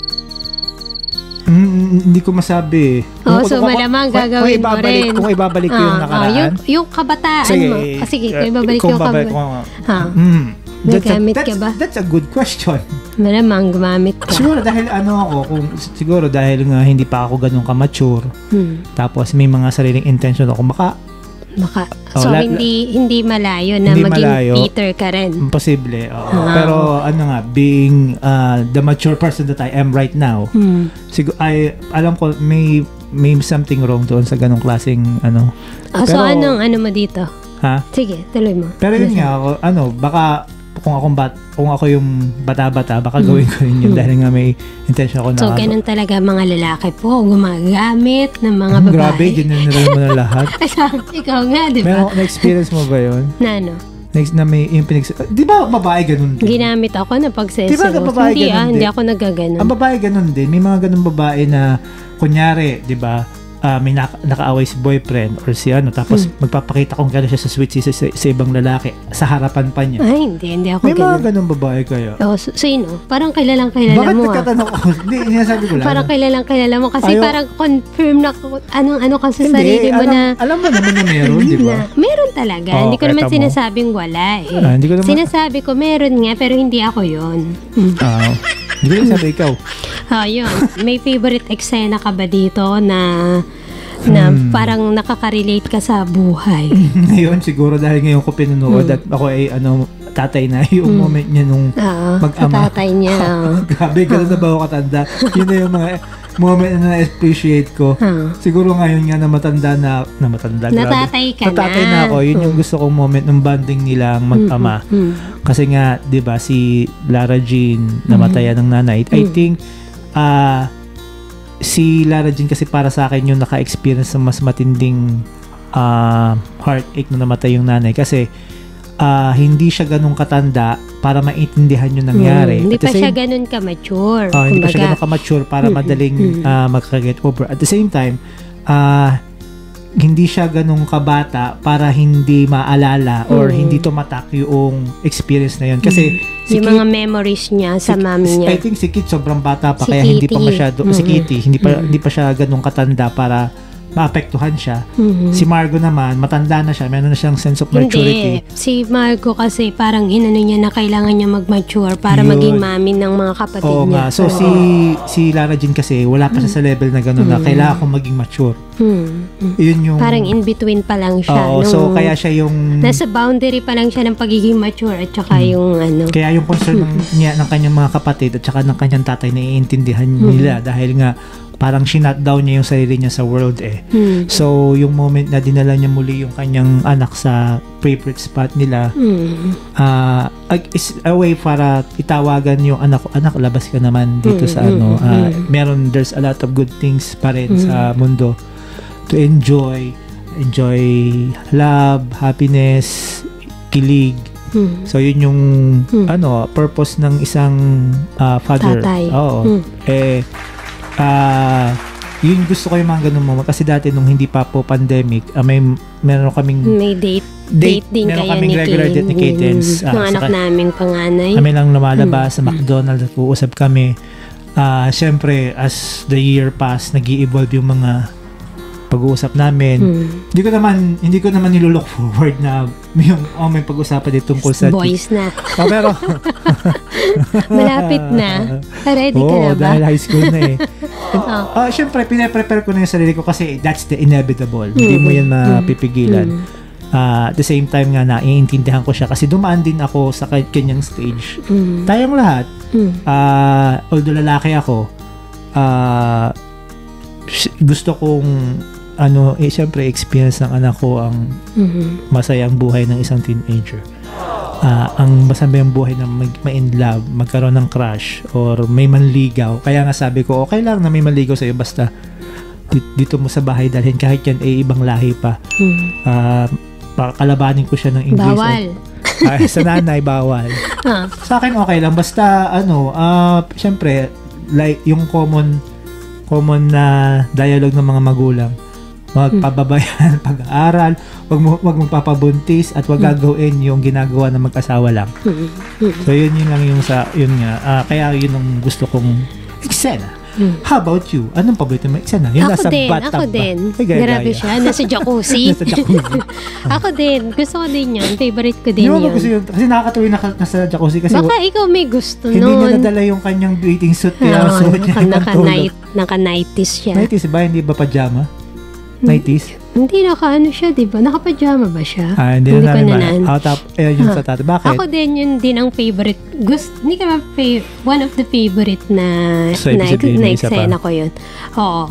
Hindi ko masabi. So malamang gagawin mo rin. Kung ibabalik ko yung nakaraan. Yung kabataan mo. Sige, kung ibabalik yung kabataan. Nagamit ka ba? That's a good question. Malamang gumamit ka. Siguro dahil siguro dahil nga hindi pa ako ganun ka-mature. Tapos may mga sariling intention ako So hindi malayo na hindi maging malayo. Peter ka rin. Imposible. Pero being the mature person that I am right now, siguro alam ko may something wrong doon sa ganung klaseng Pero, so anong mo dito? Ha? Sige, tuloy mo. Pero yun nga baka kung ako yung bata-bata, baka gawin ko rin yun dahil nga may intention ako na... So, ganun talaga mga lalaki po, gumagamit ng mga babae. Grabe, ginaniral mo na lahat. Ikaw nga, di ba? Meron, na-experience mo ba yun? Na ano? Na may yung di ba babae ganun din? Ginamit ako na pagseselos. Di ba babae ganun din? Hindi ako nagaganon. Ang babae ganun din. May mga ganun babae na, kunyari, di ba, may nakaaway si boyfriend or si tapos magpapakita kung gano'n siya sa sweet sa ibang lalaki sa harapan pa niya. Ay, hindi ako may ganun. May mga ganun babae kayo. Sino? Parang kilalang Bakit mo. Bakit nagkatanong ko? Hindi, sinasabi ko lang. Parang kilala mo kasi parang confirm na ano ka sa sarili mo na. Alam mo naman na meron, di ba? Meron talaga. Hindi ko naman sinasabing wala eh. Hindi ko naman... Sinasabi ko meron nga pero hindi ako yun. Hindi ko nasabi ikaw. Yun. May favorite eksena ka ba dito na parang nakaka-relate ka sa buhay? Ngayon, siguro dahil ngayon ko pinunood at ako ay tatay na yung moment niya nung mag-ama. Tatay niya. Grabe, gano'n na ba ako katanda? Yun na yung mga moment na na-appreciate ko. Siguro ngayon nga na matanda. Natatay ka na. Natatay na ako. Yun yung gusto kong moment ng bonding nilang mag-ama. Kasi nga, di ba, si Lara Jean namatayan ng nanay. I think, si Lara Jean kasi para sa akin yung naka-experience ng mas matinding heartache na namatay yung nanay kasi hindi siya ganun katanda para maintindihan yung nangyari. Hindi pa siya ganun ka-mature. Hindi pa siya ganun ka-mature para madaling magka-get over. At the same time, hindi siya ganun kabata para hindi maalala or hindi tumatak yung experience na yun. Kasi yung mga memories niya sa mami niya. I think si Kit sobrang bata pa kaya hindi pa masyado si Kitty hindi pa siya ganun katanda para maapektuhan siya. Si Margo naman, matanda na siya, meron na siyang sense of maturity. Hindi. Si Margo kasi parang inano niya na kailangan niya mag-mature para maging mami ng mga kapatid niya. Nga. So si Lara Jean kasi wala pa siya sa level na gano'n na kailangan kong maging mature. Yun yung... Parang in between pa lang siya. So kaya siya yung... Nasa boundary pa lang siya ng pagiging mature at saka yung Kaya yung concern ng kanyang mga kapatid at saka ng kanyang tatay na iintindihan nila dahil nga parang sinut down niya yung sarili niya sa world eh. So, yung moment na dinala niya muli yung kanyang anak sa favorite spot nila, is a way para itawagan yung anak labas ka naman dito sa there's a lot of good things pa rin sa mundo to enjoy love, happiness, kilig. So, yun yung purpose ng isang father. Tatay. Oo. Yun gusto ko yung mga ganun moment kasi dati nung hindi pa po pandemic meron kaming date din meron kayo kaming ni regular date ni Cadence mga anak naming panganay kami lang lumalabas sa McDonald's at uusap kami. Syempre as the year pass nag-i-evolve yung mga pag-uusap namin. Hindi ko naman nilulook forward na yung may pag-usapan dito tungkol sa boys na. Pero malapit na. Ready ka na ba? Dahil high school na eh. Syempre, pinaprepare ko na yung sarili ko kasi that's the inevitable. Hindi mo yan mapipigilan. At the same time nga, naiintindihan ko siya kasi dumaan din ako sa kanyang stage. Tayong lahat. Although lalaki ako, gusto kong syempre experience ng anak ko ang masayang buhay ng isang teenager. Ang masayang buhay na ma-in love, magkaroon ng crush or may manligaw. Kaya nga sabi ko, okay lang na may manligaw sa'yo basta dito mo sa bahay dalhin kahit yan ay ibang lahi pa. Kalabanin ko siya ng English. Bawal. Sa nanay, bawal. Sa akin okay lang. Basta syempre, like yung common na dialogue ng mga magulang. Magpababayan, pag-aaral, wag magpapabuntis at wag gagawin yung ginagawa ng mag-asawa lang. So yun lang yung yun nga. Kaya yun ang gusto kong eksena How about you? Anong paborito mo? Isa na. Yung nasa bathtub ako din. Grabe siya. Nasa jacuzzi. Nasa jacuzzi. Ako din. Gusto ko din yun. Favorite ko din yun. Gusto yun. Kasi nakakatuwi na nasa jacuzzi. Kasi baka ikaw may gusto nun. Hindi niya nadala yung kanyang bathing suit. Kaya suot niya yung tulog. Naka-nighties siya. Nighties ba? Hindi ba pajama? Nighties? Hindi, naka-ano siya, diba? Naka-pajama ba siya? Hindi ko na yun sa tato. Bakit? Ako din, yun din ang favorite. Hindi ka one of the favorite na eksena ko yun. Oo.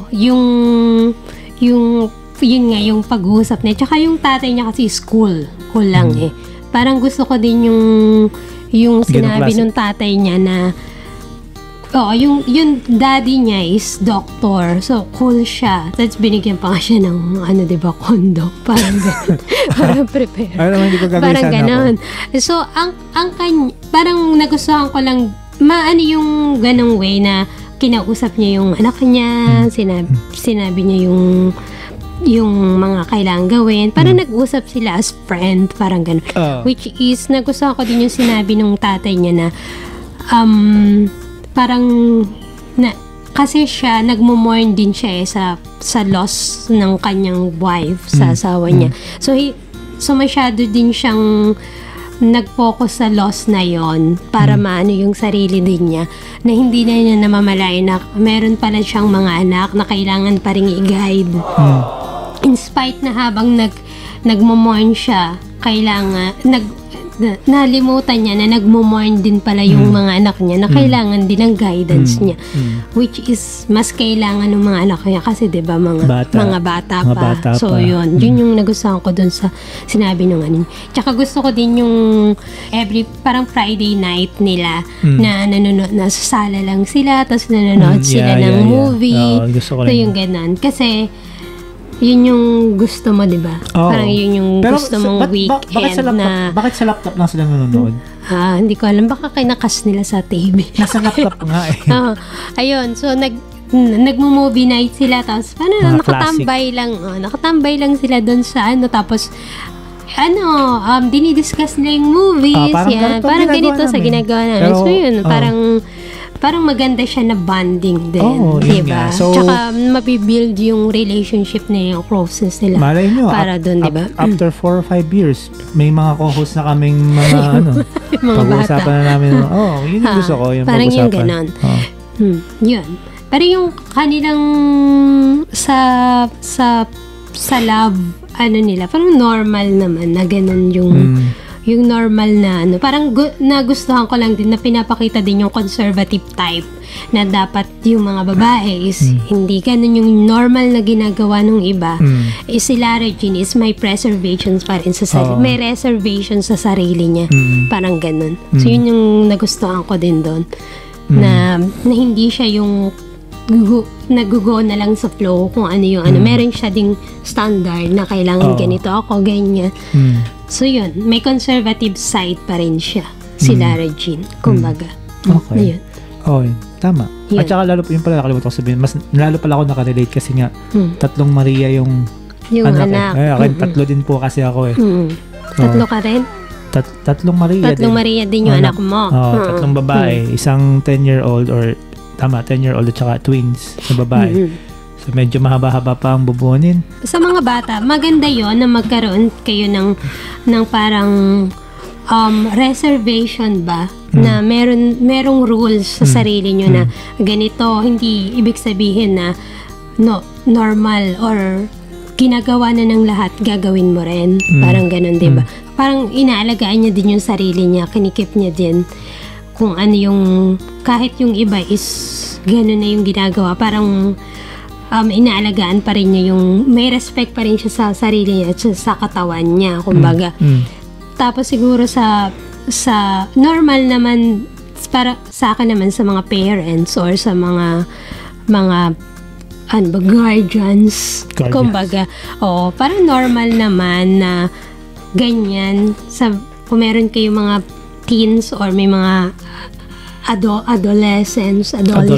Yun nga, yung pag-uusap niya. Tsaka yung tatay niya kasi school lang eh. Parang gusto ko din yung sinabi nung tatay niya na yung daddy niya is doctor. So, cool siya. Tapos, binigyan pa siya ng, diba, kondo. Parang gano'n. Parang prepare. Parang gano'n. So, parang nagustuhan ko lang, yung ganong way na kinausap niya yung anak niya, sinabi niya yung mga kailangan gawin. Parang nag-usap sila as friend. Parang gano'n. Which is, nagustuhan ko din yung sinabi ng tatay niya na, parang kasi siya nagmo-mourn din siya sa loss ng kanyang wife sa asawa niya. So masyado din siyang nag-focus sa loss na yon para maano yung sarili din niya na hindi na niya namamalayan na meron pala siyang mga anak na kailangan pa rin i-guide. In spite na habang nagmo-mourn siya, kailangan nalimutan niya na nagmo-mourn din pala yung mga anak niya na kailangan din ng guidance niya, which is mas kailangan ng mga anak niya kasi 'di ba mga bata pa. So yun yung nagustuhan ko dun sa sinabi ng ano. Tsaka gusto ko din yung parang Friday night nila na nanonood, nasa sala lang sila tapos nanonood sila ng movie. So yung ganun kasi yun yung gusto mo, di ba? Parang yun yung gusto mong weekend na... Bakit sa laptop lang sila nanonood? Hindi ko alam. Baka kinakas nila sa TV. Nasa laptop nga eh. Ayun. So, nagmo-movie night sila. Tapos, nakatambay lang sila doon sa tapos, dinidiscuss nila yung movies. Parang ganito sa ginagawa namin. So, yun. Parang maganda siya na bonding din, diba? So, tsaka mabibuild yung relationship na yung closeness nila. Malay nyo, para doon, diba? After 4 or 5 years, may mga co-host na kaming mga pag-uusapan na namin. Yun yung gusto ko, yung parang pag-usapan. Yung ganon. Yun. Pero yung kanilang sa love, nila, parang normal naman na ganon yung normal na parang nagustuhan ko lang din na pinapakita din yung conservative type na dapat yung mga babae is hindi ganun yung normal na ginagawa ng iba. Si Lara Jean is may preservations pa rin sa sarili. May reservation sa sarili niya. Parang ganun. So yun yung nagustuhan ko din doon. Na hindi siya yung nag-go na lang sa flow kung ano yung meron siya ding standard na kailangan ganito ako, ganyan. So yun, may conservative side pa rin siya, si Lara Jean, kumbaga. Okay. Yun. Tama. At saka lalo yung pala nakalimutan ko sabihin, mas lalo pala ako nakarelate kasi nga, 3 Maria yung anak. Akin, 3 din po kasi ako eh. 3 ka rin? 3 Maria 3 Maria din yung anak mo. 3 babae, isang 10-year-old or 10-year-old at saka twins na babae. So, medyo mahaba-haba pa ang bubunin. Sa mga bata, maganda yon na magkaroon kayo ng parang reservation ba? Na merong rules sa sarili nyo na ganito, hindi ibig sabihin na normal or ginagawa na ng lahat, gagawin mo rin. Parang ganun, diba? Parang inaalagaan niya din yung sarili niya, kinikip niya din kung ano yung, kahit yung iba is ganun na yung ginagawa, parang inaalagaan pa rin niya yung, may respect pa rin siya sa sarili niya at sa katawan niya, kumbaga. Tapos siguro sa normal naman, para sa akin naman sa mga parents or sa mga guardians. Kumbaga, parang normal naman na ganyan, kung meron kayong mga teens or may mga adolescents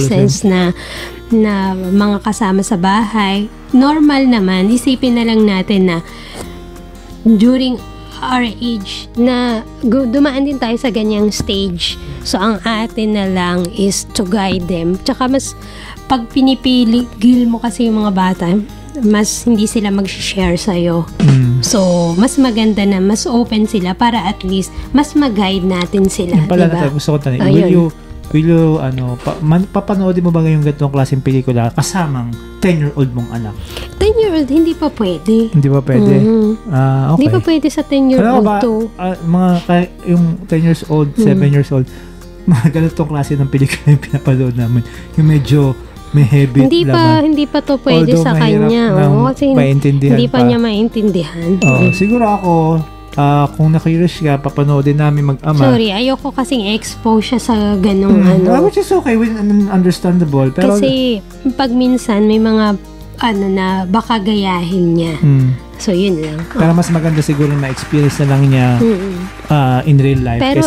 na mga kasama sa bahay, normal naman, isipin na lang natin na during our age na dumaan din tayo sa ganyang stage. So, ang atin na lang is to guide them. Tsaka mas pag pinipigil mo kasi yung mga bata, mas hindi sila mag-share sa'yo. So, mas maganda na mas open sila para at least mas mag-guide natin sila. Yung pala diba? Gusto ko tanong, will you, papanoodin mo ba ngayong ganitong klaseng pelikula kasamang 10-year-old mong anak? 10-year-old, hindi pa pwede. Hindi pa pwede? Okay. Hindi pa pwede sa 10-year-old to. Yung 10 years old, 7 years old, mga ganitong klase ng pelikula yung pinapanood namin. Yung medyo may heavy laman. Hindi pa to pwede sa kanya. Kasi hindi pa niya maintindihan. Siguro ako, kung na-curious ka, papanoodin namin mag-ama. Sorry, ayoko kasing expose siya sa ganong Which is okay, understandable. Pero, kasi pag minsan may mga na baka gayahin niya. So, yun lang. Pero mas maganda siguro ma-experience na lang niya in real life. Pero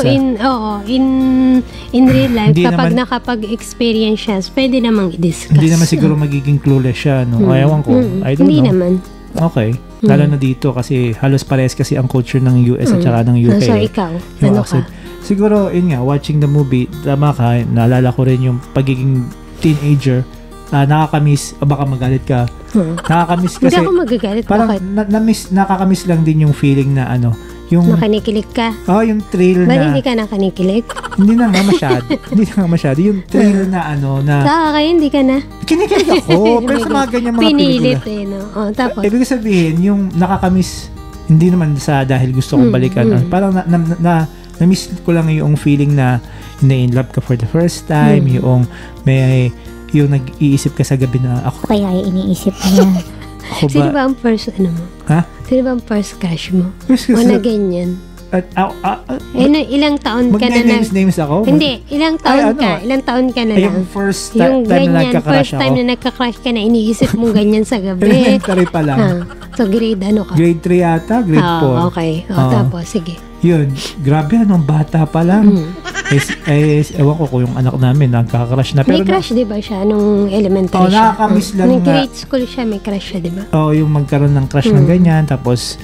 in real life, kapag nakapag-experience siya, pwede namang i-discuss. Hindi naman siguro magiging clueless siya. No? Ayawan ko. I don't know. Hindi naman. Okay. Lalo na dito kasi halos parehas kasi ang culture ng US at saka ng UK. So, ikaw, ano ka? Siguro, yun nga, watching the movie, tama ka, naalala ko rin yung pagiging teenager. Nakakamiss, baka magalit ka. Nakakamiss kasi. Hindi ako magagalit. Parang nakakamiss lang din yung feeling na yung nakanikilig ka? Yung thrill Ba't na. hindi ka nakanikilig? Hindi na nga masyado. Yung thrill na na. Kaya hindi ka na. Kinikilig ako. Pero sa mga ganyan mga pinilit pelikula. no? Tapos? Ibig sabihin, yung nakakamiss, hindi naman dahil gusto kong balikan. Parang na-miss ko lang yung feeling na in love ka for the first time, yung nag-iisip ka sa gabi na ako. Kaya iniisip niya. Sino ba ang first mo? Ha? Sino ba ang first crush mo? First crush na ganyan? Ilang taon ka na names ako? Hindi, ilang taon ka na lang. Yung first time na nagka-crush ako. First time na nagka-crush ka na, iniisip mo ganyan sa gabi. Elementary pa lang. So, grade ka? Grade 3 yata, grade 4. Okay. Tapos, sige. Yun, grabe bata pa lang. Ewan ko kung yung anak namin nagka-crush na. Pero may crush, di ba siya, nung elementary siya? Nakakamiss lang nung grade school siya, may crush siya, di ba? Yung magkaroon ng crush ng ganyan. Tapos,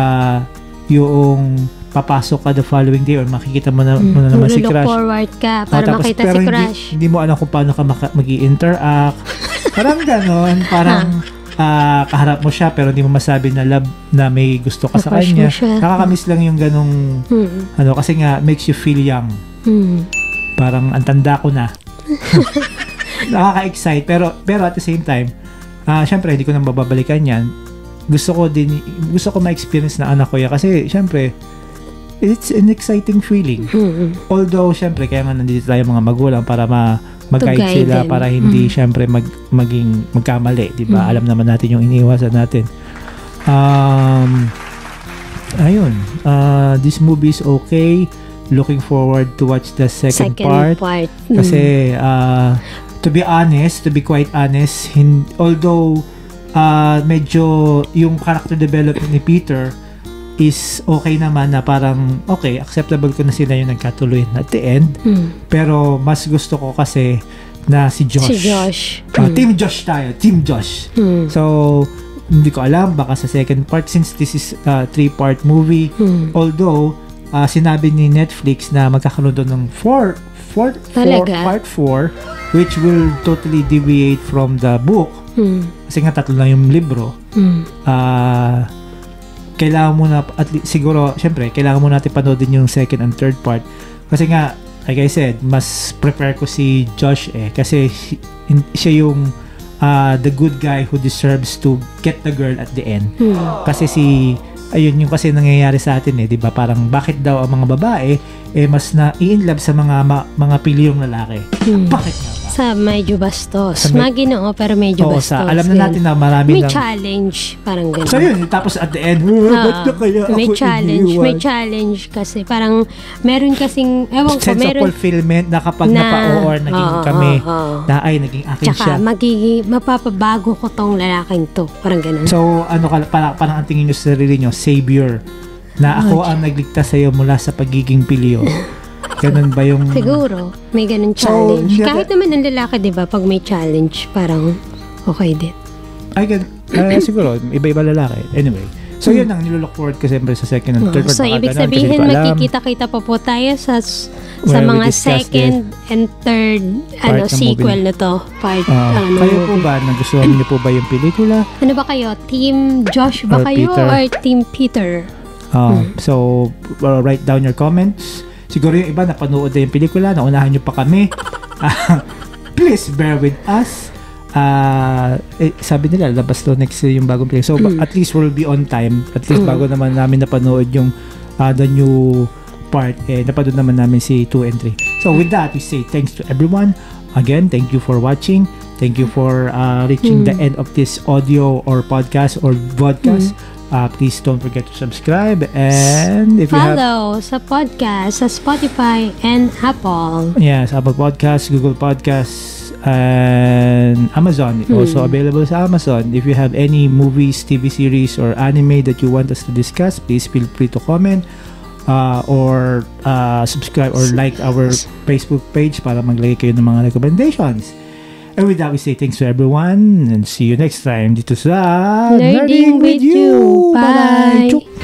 yung papasok ka the following day or makikita mo na naman si crush. Look forward ka para makita si crush. Hindi mo alam kung paano ka mag-i-interact. Parang ganon. Parang kaharap mo siya pero hindi mo masabi na love na may gusto ka sa kanya. Nakakamiss lang yung ganong kasi nga makes you feel young. Parang ang tanda ko na. Nakaka-excite pero at the same time syempre hindi ko nang bababalikan yan. Gusto ko ma-experience na anak ko yan kasi syempre it's an exciting feeling. Although syempre kaya nga nandito tayo mga magulang para mag-guide sila para hindi syempre magkamali, 'di ba? Alam naman natin yung iniiwasan natin. Ayun. This movie is okay. Looking forward to watch the second part. Kasi to be quite honest, although medyo yung character development ni Peter is okay naman na parang acceptable ko na sila yung nagkatuloy at the end. Pero mas gusto ko kasi na si Josh. Team Josh tayo. Team Josh. So, hindi ko alam baka sa second part since this is a 3-part movie. Although, sinabi ni Netflix na magkakaroon doon ng part 4 which will totally deviate from the book. Kasi nga 3 lang yung libro. Kailangan mo na siguro syempre kailangan mo natin panoodin yung second and third part kasi nga like I said mas prepare ko si Josh kasi siya yung the good guy who deserves to get the girl at the end. Kasi ayun yung kasi nangyayari sa atin 'di ba parang bakit daw ang mga babae mas na-in love sa mga piliyong lalaki. Bakit nga? Sa medyo bastos. Maginoo pero medyo bastos. Alam na natin na marami may challenge. Parang gano'n. So yun, tapos at the end, ba't na kaya ako may challenge kasi parang meron kasing, ewan ko, sense of fulfillment na kapag napa-or naging kami, na naging akin siya. Tsaka mapapabago ko tong lalaking to. Parang gano'n. So, parang ang tingin nyo sa sarili nyo, savior, na ako ang nagligtas sa'yo mula sa pagiging pilyo. Ganun ba yung... Siguro, may ganun challenge. Kahit naman ang lalaki, di ba, pag may challenge, parang okay din. Siguro, iba-iba lalaki. Anyway, so yun ang nilook forward ko siyempre sa second and third part. So, ibig sabihin, magkikita-kita pa po tayo sa sa where we mga discuss second and third part ng sequel movie. na to. Part Kayo po ba, nagustuhan niyo po ba yung pelikula? Ano ba kayo? Team Josh ba Or kayo? Peter? Or Team Peter? So, write down your comments. Siguro yung iba napanood na yung pelikula, naunahan nyo pa kami. Please bear with us. Sabi nila, labas daw next year yung bagong pelikula. So, at least we'll be on time. At least bago naman namin napanood yung the new part, napanood naman namin si 2 and 3. So, with that, we say thanks to everyone. Again, thank you for watching. Thank you for reaching the end of this audio or podcast or broadcast. Please don't forget to subscribe, and if follow sa podcast sa Spotify and Apple. Yes, Apple Podcasts, Google Podcasts, and Amazon. Also available sa Amazon. If you have any movies, TV series, or anime that you want us to discuss, please feel free to comment or subscribe or like our Facebook page para maglagay kayo ng mga recommendations. And with that, we say thanks to everyone and see you next time dito sa Nerding with you. Bye!